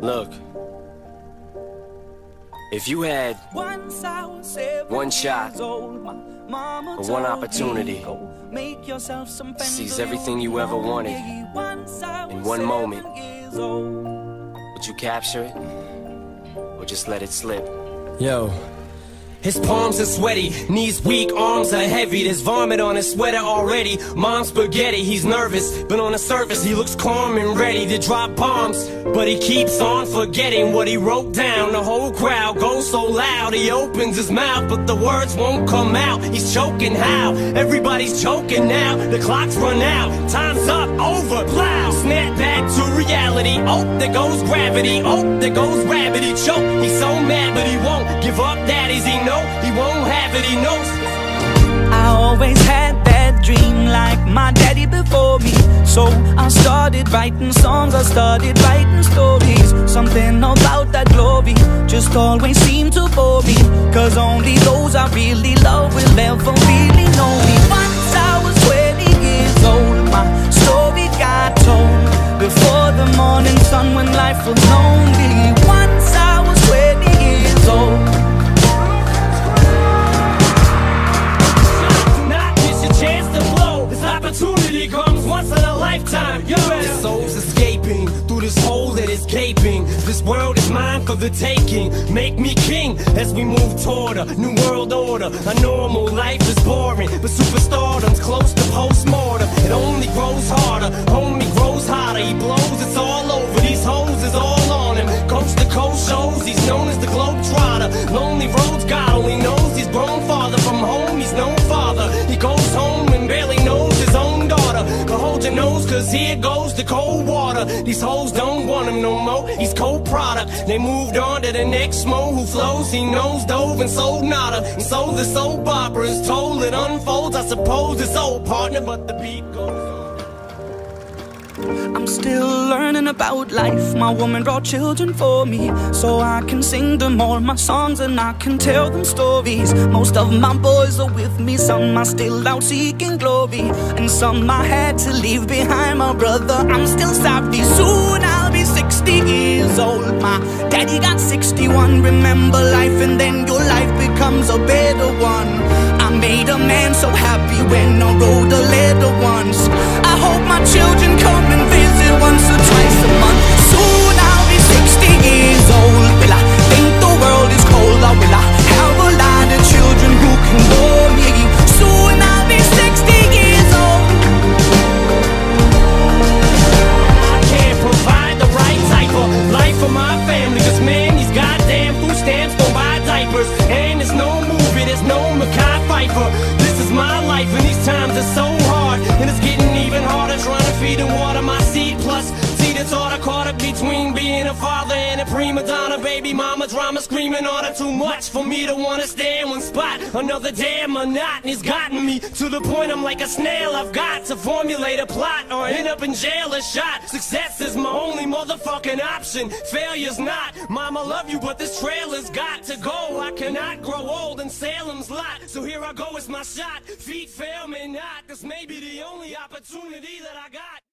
Look, if you had one shot or one opportunity to seize everything you ever wanted in one moment, would you capture it or just let it slip? Yo. His palms are sweaty, knees weak, arms are heavy. There's vomit on his sweater already. Mom's spaghetti, he's nervous, but on the surface he looks calm and ready to drop bombs. But he keeps on forgetting what he wrote down. The whole crowd goes so loud, he opens his mouth, but the words won't come out. He's choking how? Everybody's choking now. The clock's run out, time's up, over, plow. Snap back to reality. Oh, there goes gravity. Oh, there goes rabbit, he choke. He's so mad, but he won't give up, daddies, he knows. He won't have it, he knows. I always had that dream like my daddy before me. So I started writing songs, I started writing stories. Something about that glory just always seemed to bore me, cause only those I really love will ever really know me. Once I was 20 years old, my story got told before the morning sun when life was lonely. Once I was 20 years old. Opportunity comes once in a lifetime. This soul's escaping through this hole that is gaping. This world is mine for the taking. Make me king as we move toward a new world order. A normal life is boring, but superstardom's close to post-mortem. It only grows harder, homie grows hotter. He blows, it's all over. These hoes is all on him. Coast to coast shows, he's known as the Globetrotter. Lonely roads, God only knows. He's grown farther from home, he's no father. He goes home and barely knows his own daughter. But hold your nose, cause here goes the cold water. These hoes don't want him no more, he's co-product. They moved on to the next mo who flows. He knows dove and sold nada. And so the soap opera is told, it unfolds. I suppose it's old, partner, but the beat goes on. I'm still learning about life. My woman brought children for me, so I can sing them all my songs and I can tell them stories. Most of my boys are with me, some are still out seeking glory, and some I had to leave behind. My brother, I'm still sorry. Soon I'll be 60 years old. My daddy got 61. Remember life and then your life becomes a better one. I made a man so happy when I wrote a letter once. I hope my children come and visit once or twice a month. Soon I'll be 60 years old. Will I think the world is cold, or will I have a lot of children who can bore me? Soon I'll be 60 years old. I can't provide the right type of life for my family, cause man, these goddamn food stamps don't buy diapers. And there's no movie, there's no Mackay Pfeiffer. This is my life and these times are so hard, and it's getting even harder trying to feed and water my seed. Plus, see the thought I caught up between being a father and a prima donna. Baby mama drama screaming order too much for me to wanna stay in one spot. Another damn monotony's gotten me to the point I'm like a snail. I've got to formulate a plot or end up in jail or shot. Success is my only motherfucking option, failure's not. Mama love you, but this trailer's got to go. I cannot grow old in Salem's lot, so here I go, it's my shot. Feet fail me not, this may be the only opportunity that I got.